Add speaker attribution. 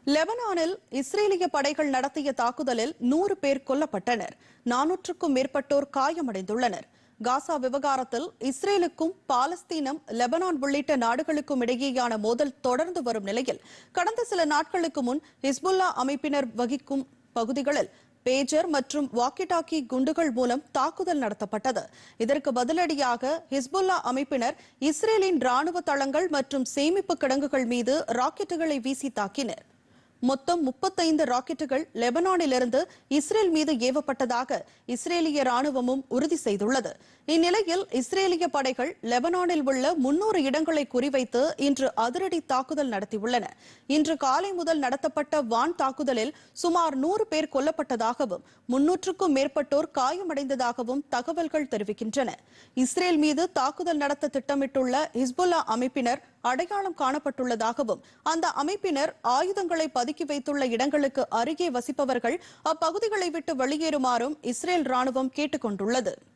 Speaker 1: லெபனானில் இஸ்ரேலிய படைகள் நடத்திய தாக்குதலில் 100 பேர் கொல்லப்பட்டனர். 400க்கும் மேற்பட்டோர் காயமடைந்துள்ளனர். காசா விவகாரத்தில் இஸ்ரேலுக்கும் பாலஸ்தீனம், லெபனான் உள்ளிட்ட நாடுகளுக்கும் இடையேயான மோதல் தொடர்ந்து வரும் நிலையில் கடந்த சில நாட்களுக்கு முன் ஹிஸ்புல்லா அமைப்பினர் வகிக்கும் பகுதிகளில் பேஜர் மற்றும் வாக்கி டாக்கி குண்டுகள் மூலம் தாக்குதல் நடத்தப்பட்டது. இதற்கு பதிலடியாக ஹிஸ்புல்லா அமைப்பினர் இஸ்ரேலின் ராணுவ தளங்கள் மற்றும் சேமிப்பு கிடங்குகள் மீது ராக்கெட்டுகளை வீசி தாக்கினர். மொத்தம் 35 ராக்கெட்டுகள் லெபனானிலிருந்து இஸ்ரேல் மீது ஏவப்பட்டதாக இஸ்ரேலிய ராணுவமும் உறுதி செய்துள்ளது. இந்நிலையில் இஸ்ரேலிய படைகள் லெபனானில் உள்ள 300 இடங்களை குறிவைத்து இன்று அதிரடி தாக்குதல் நடத்தியுள்ளன. இன்று காலை முதல் நடத்தப்பட்ட வான் தாக்குதலில் சுமார் 100 பேர் கொல்லப்பட்டதாகவும் 300க்கும் மேற்பட்டோர் காயமடைந்ததாகவும் தகவல்கள் தெரிவிக்கின்றன. இஸ்ரேல் மீது தாக்குதல் நடத்த திட்டமிட்டுள்ள ஹிஸ்புல்லா அமைப்பினர் அடையாளம் காணப்பட்டுள்ளதாகவும் அந்த அமைப்பினர் ஆயுதங்களை பதுக்கி வைத்துள்ள இடங்களுக்கு அருகே வசிப்பவர்கள் அப்பகுதிகளை விட்டு வெளியேறுமாறும் இஸ்ரேல் ராணுவம் கேட்டுக் கொண்டுள்ளது.